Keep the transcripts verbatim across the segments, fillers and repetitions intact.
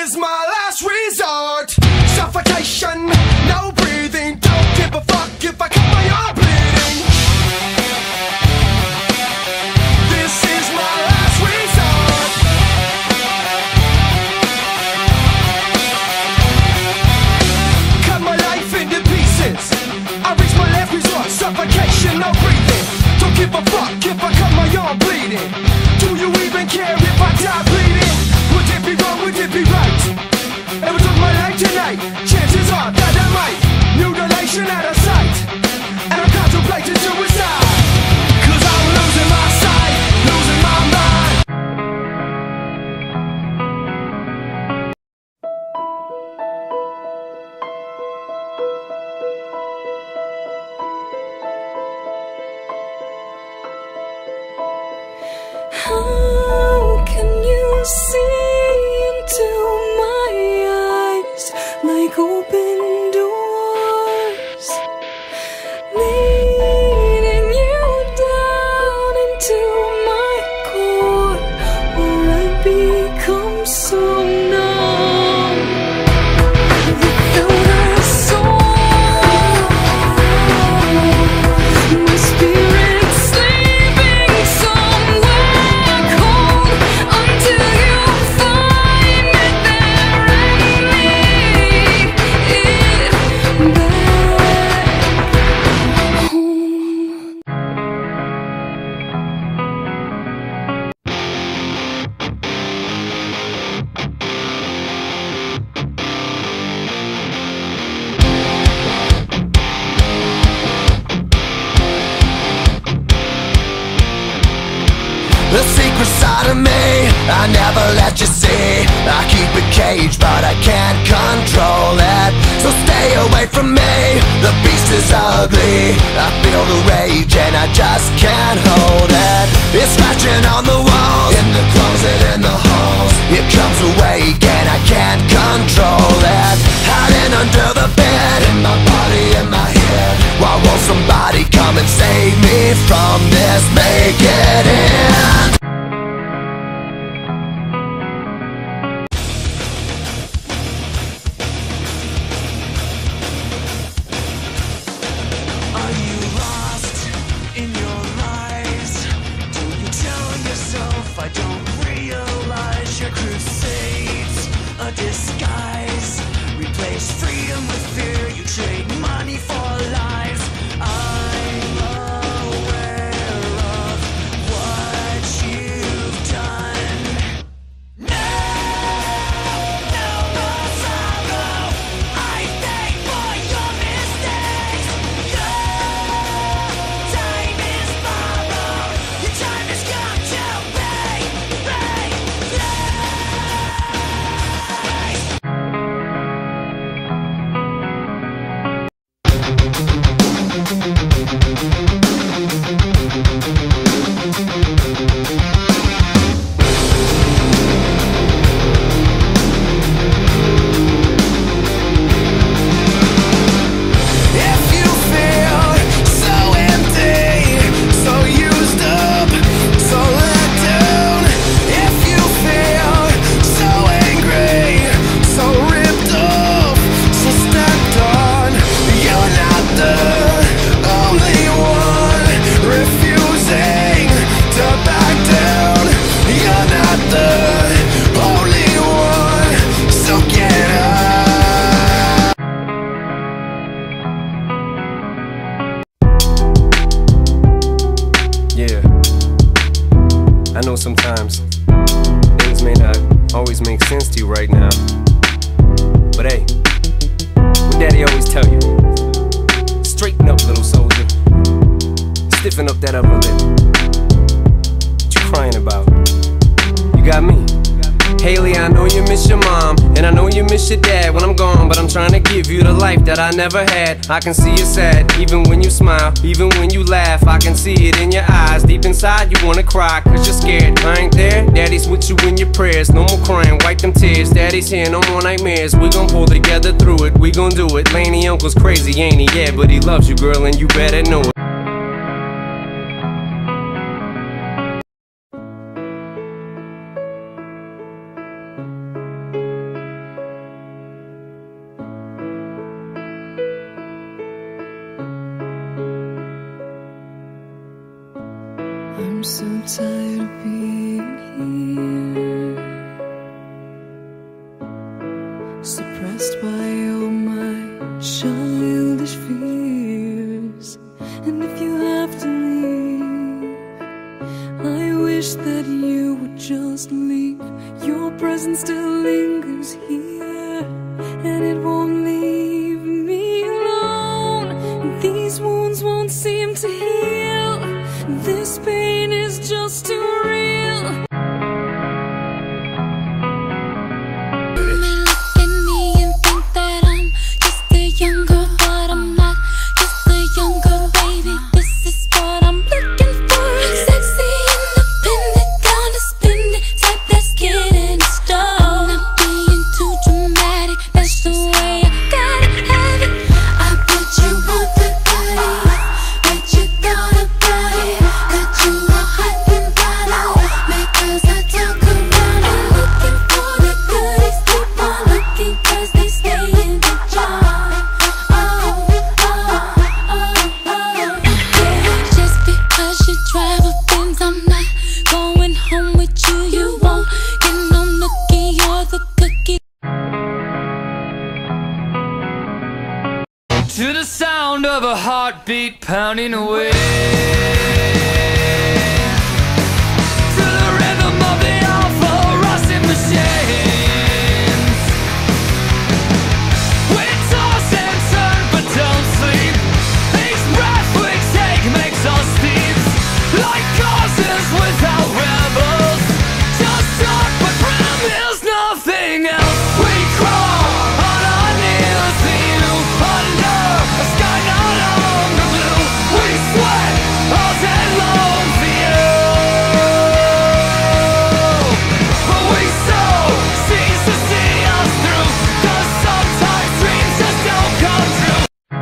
is my last resort. Suffocation, no breathing. Don't give a fuck if I cut my arm bleeding. This is my last resort. Cut my life into pieces. I reach my last resort. Suffocation, no breathing. Don't give a fuck if I cut my arm bleeding. Do you even care if I die bleeding? Would it be wrong, would it be right? If I took my life tonight, chances are that I might. Mutilation out of sight, and I'm contemplating suicide. Cause I'm losing my sight, losing my mind. How can you see into my eyes like open doors, leading you down into my core, where I become so numb without a soul. My spirit sleeping somewhere cold until you find me there and lead it back home. The secret side of me, I never let you see. I keep it caged, but I can't control it. So stay away from me, the beast is ugly. I feel the rage and I just can't hold it. It's scratching on the walls, in the closet, in the halls. It comes awake and I can't control it. Hiding under the bed, in my body, in my head. Why won't somebody come and save me from this? Make it end. Are you lost in your lies? Do you tell yourself I don't realize your crusades a disguise? Replace freedom with fear, you trade money for lies. I'm aware of what you've done. No, no more sorrow. I thank for your mistakes. Your time is borrowed. Your time has come to pay, pay, if you feel so empty, so used up, so let down. If you feel so angry, so ripped off, so stepped on, you're not the only one refusing to back down. You're not the only one, so get up. Yeah, I know sometimes things may not always make sense to you right now, but hey, what daddy always tell you, straighten up, little soldier, stiffen up that upper lip. What you crying about? You got me. Haley, I know you miss your mom, and I know you miss your dad when I'm gone, but I'm trying to give you the life that I never had. I can see you sad, even when you smile, even when you laugh. I can see it in your eyes, deep inside you wanna cry, cause you're scared. I ain't there, daddy's with you in your prayers. No more crying, wipe them tears. Daddy's here, no more nightmares. We gon' pull together through it, we gon' do it. Laney uncle's crazy, ain't he? Yeah, but he loves you, girl, and you better know it. so tired of being here, suppressed by all my childish fears. And if you have to leave, I wish that you would just leave. Your presence still lingers here, and it won't leave me alone. These wounds won't seem to heal. This pain is just too real. Look at me and think that I'm just a young girl, but I'm not just a young girl, baby. This is what I'm looking for. Sexy, independent, gonna spend it, type that's getting stalled. Not being too dramatic, that's the way I gotta have it. I bet you want the body, bet you thought about it. Got you all hot and bothered, make girls not talk around it. Looking for the goodies, keep on looking, cause they stay in the jar. Oh, oh, oh, oh, yeah. Just because you drive a Benz, I'm not going home with you. You won't get no nookie or the cookie. To the sound of a heartbeat pounding away, to the rhythm of the alpha rusting machines. We toss and turn but don't sleep. Each breath we take makes us thieves, like causes without rebels. Just talk but promise nothing else. We crawl on our knees to you, under a sky no longer blue. We sweat all day long for you, but we so cease to see us through, cause sometimes dreams just don't come true.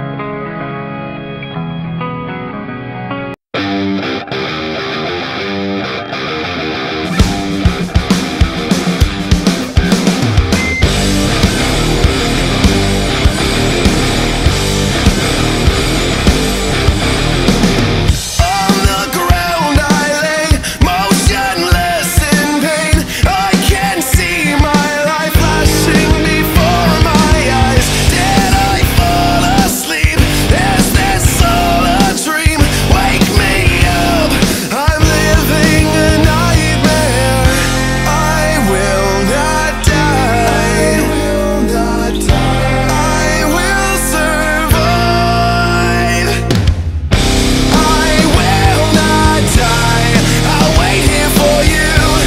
On the ground I lay, motionless in pain. I can see my life flashing before my eyes. Did I fall asleep? Is this all a dream? Wake me up, I'm living a nightmare. I will not die, I will survive. I will not die, I'll wait here for you.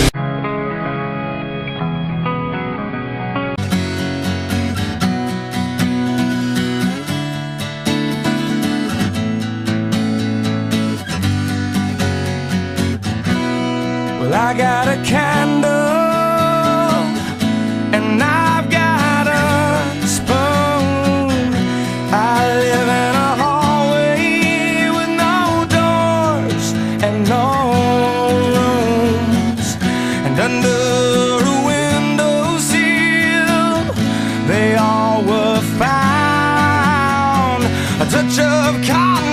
Well, I got a candle and I've got a spoon. I live in a hallway with no doors and no rooms, and under a window sill they all were found. A touch of cotton